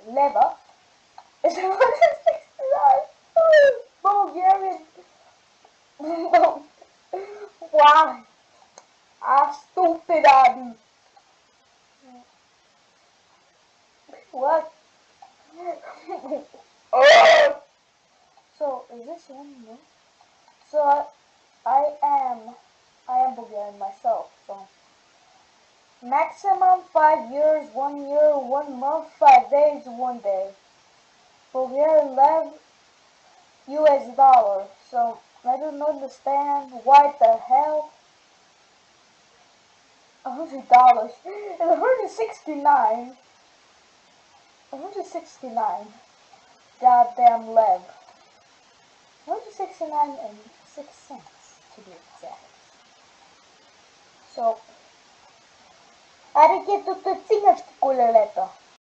Leva is 169. Bulgarian. Why? Stupid Abby. What? Oh! So is this one? No? So I am Bulgarian myself. So maximum 5 years, 1 year, 1 month, 5 days, 1 day. Bulgarian lev, US dollar. So I don't understand why the hell $100 and 169. 169. Goddamn lev. 169 and 6 cents to be exact. So, аре ето тъцинаш колелето.